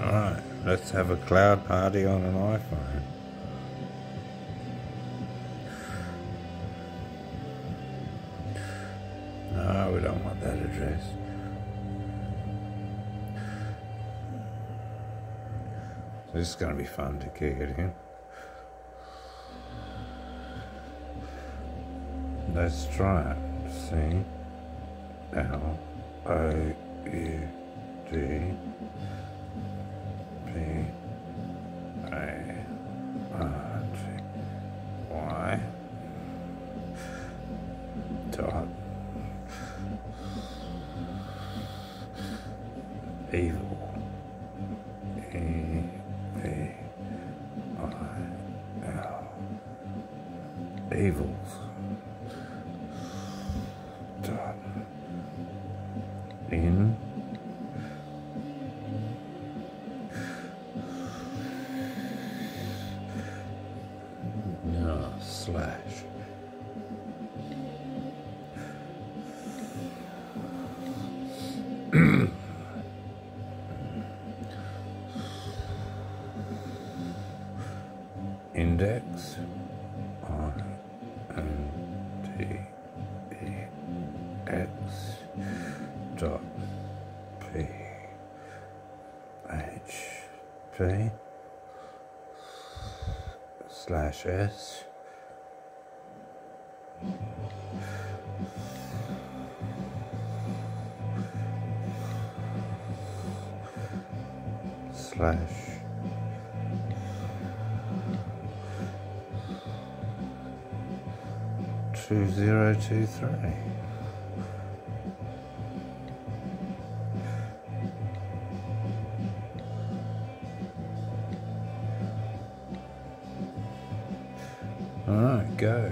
Alright, let's have a cloud party on an iPhone. No, we don't want that address. This is going to be fun to kick it in. Let's try it. C-L-O-U-D-P-A-R-T-Y dot evil E-V-I-L evils dot in slash index INDEX dot PHP slash S slash 2023. Alright, go.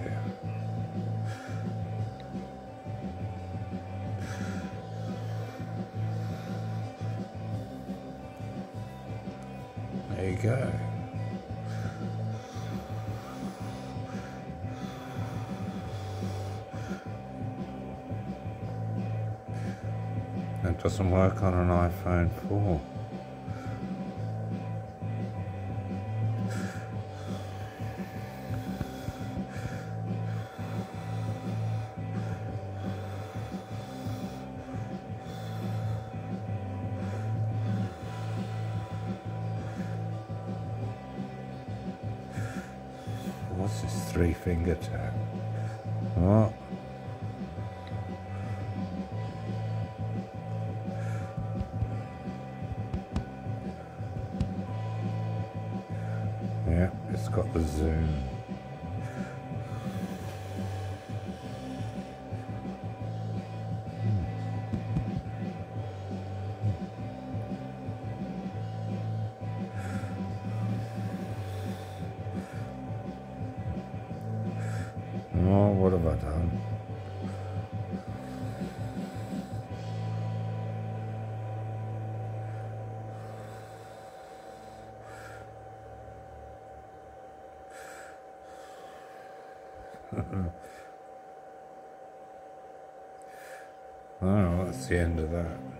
There you go. That doesn't work on an iPhone 4. What's this 3-finger tap? What? Yeah, it's got the zoom. Oh, what have I done? Oh, that's the end of that.